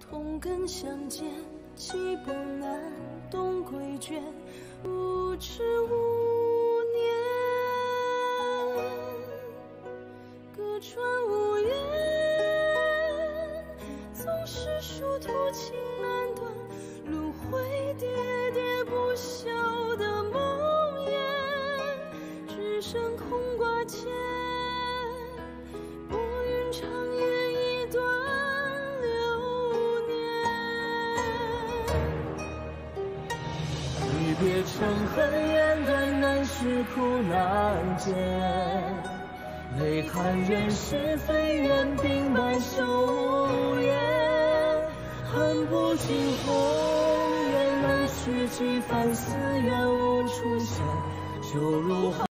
同根相见，气不难，冬归倦，无知无念，隔川无言，总是殊途情难断，轮回喋喋不休的梦魇，只剩空挂牵。 离别成恨，眼断难续，苦难解。泪看人是非，缘鬓白首无言。恨不尽红颜难续，几番思缘无处现，就如。